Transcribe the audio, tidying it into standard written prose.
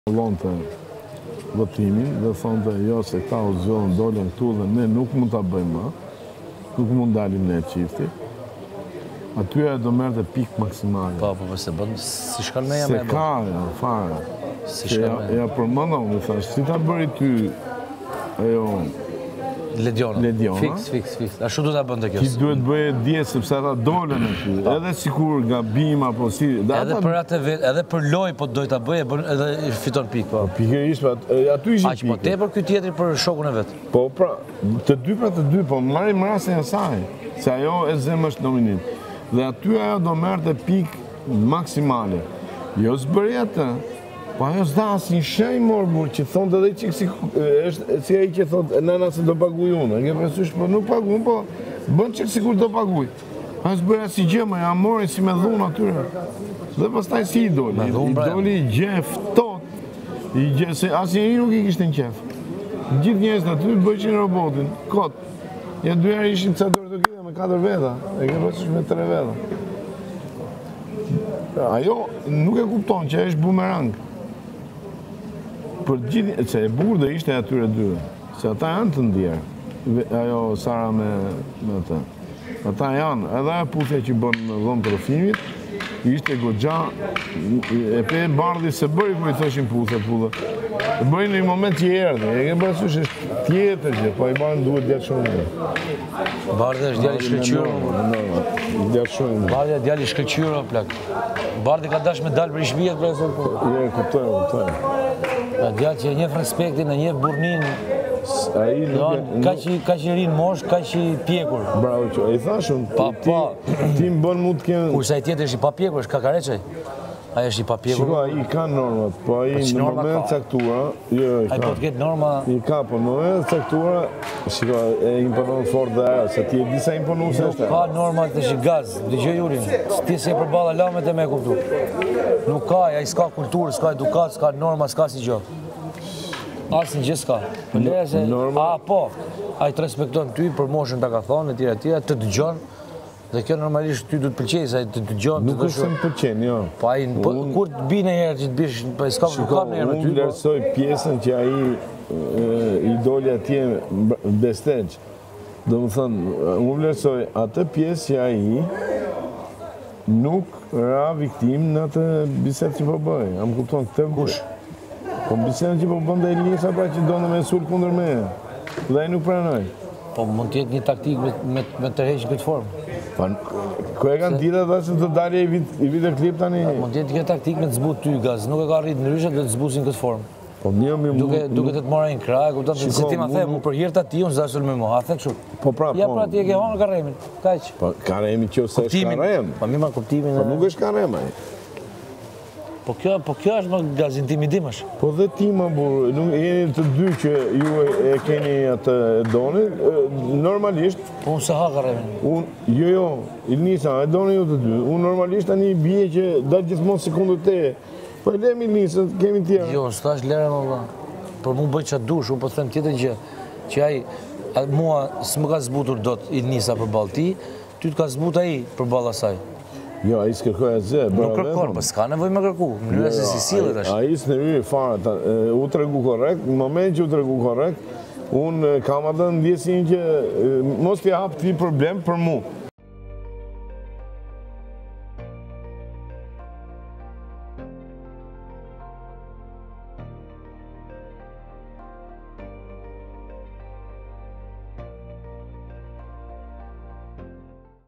Lonte votimin dhe thonte jo se këta u zgjohen dolën këtu dhe ne nuk mund ta bëjmë më, nuk mund dalim ne çifti. Atyre do merrte pikë maksimale. Po, se bën si shkon me Se ka, fare. Si shkon me. Ja përmendom, më thash, si ta bëri ty ajo Lediona. Fix. Ashtu do ta bënte kjo. Ti duhet bëje dje sepse ata dolën aty. Edhe sikur gabim apo si. Edhe për atë vetë, edhe për lojë po doj ta bëje, edhe fiton pikë po. Pikërisht aty ishin pikë. Aq po tepër ky tjetri për shokun e vet. Po pra, të dy, po marrim rastin e saj, se ajo e zem është nominim. Dhe aty ajo do merrte pikë maksimale. Jo s'bëri atë. Po ajo s'da asnjë shenjë morbur që thonë edhe çik është si ai që thotë nëna se do paguaj unë. E ke parasysh po nuk paguajn, po bën çik sikur do paguaj. Ai s'bëra si gjë, më ja morin si me dhunë atyre. Dhe pastaj si i doli. I doli gjef tot. I gjef se asnjëri nuk i kishte në qef. Gjithë njerëzit aty bëjnë robotin, kot. Ja dy herë ishin ca dorë të gjitha me 4 veta. E ke parasysh me 3 veta. Ajo nuk e kupton që është bumerang. Për gjithë, se e bukur dhe ishte atyre dyre, se ata janë të ndjerë, ajo Sara me ata. Ata janë, edhe ajo puthja që bën në dhëmë të rëfimit, ishte goxha, e pe Bardhi se bëri kër i thoshin puthja. E bëri në një moment që i erdhe, e ke parasysh është tjetër që, po i banë duhet djatë shumë. Bardhi është djali shkëlqyrë. Djatë shumë. Bardhi është djali shkëlqyrë o plak. Bardhi ka dash me dalë për i shpijet për e sot. Je, kuptoj. Djali që e njef respektin, e njef burnin, ka që rinë mosh, ka që i pjekur. Bravo që, e i thashun, ti më bën mu të kemë... Kurse ai tjetër është i papjekur, është kakareqaj. Ai është i papjekur. Shiko, ai ka normat, po ai në moment caktuara... Ai po të ketë norma... I ka, po në moment caktuara, shiko, e imponon fort dhe ajo, se ti e disa imponu se është. Nuk ka normat të shigaz, dëgjoj Jurin, ti se i përballa lamet e me kuptu. Nuk ka, ai s'ka kulturë, s'ka edukat, s'ka norma, s'ka si gjë. Asë në gjithë s'ka. Për leja se, ai të respekton ty, për moshën të ka thonë, e tjera, të dëgjon, dhe kjo normalisht ty du të pëlqej, se të dëgjon, të dëshon. Nuk është se më pëlqen, jo. Po ai, kur të bine herë që të bish, po i s'ka më ka në herë me ty. Unë vlerësoj pjesën që ai i doli atje besteq. Do më thënë, unë vlerësoj atë pjesë që ai nuk ra viktim në atë bisedë që po bëj. A më kupton këtë? Kush? Po më bisedën që po bënda Elisa pra që donë me sulë kundër me. Dhe ai nuk pranoj. Po mund t'jetë një taktik me tërheqë këtë formë. Ku e kanë dita dhe se të dalje i videoklip tani? Mund t'jetë një taktik me të zbut ty gaz, nuk e ka rritë në ryshet dhe të zbusin këtë formë. Po duke të të mora një kraj, kupton se si ti ma the, mu për hirta ti unë zashtul me mua, a the kështu. Po pra, ja pra ti e ke honë Karemin, kaq. Po Karemi që ose është Karem. Po mi ma kuptimin. Po nuk është Karem ai. Po kjo është më gaz intimidim është. Po dhe ti më burë, jeni të dy që ju e keni atë doni, normalisht... Po unë se ha Karemin. Jo, Ilnisa, e doni ju të dy. Unë normalisht tani i bje që da gjithmonë sekundët te. Po e lemi Ilnisa, kemi tjera. Jo, s'tash lere më vla. Por mu bëj qatë dush, unë po them tjetër gjë, që ai, mua s'më ka zbutur do të Ilnisa për balë ti, ty të ka zbut ai për balë asaj. Jo, a i s'kërkoj e zë, nuk kërkon, për s'ka nevoj me kërku, mënyra se si sillet është. A i s'nevoj fare, u të regu korekt, në moment që u të regu korekt, unë kam atë ndjesin që mos t'ja hap ti problem për mu.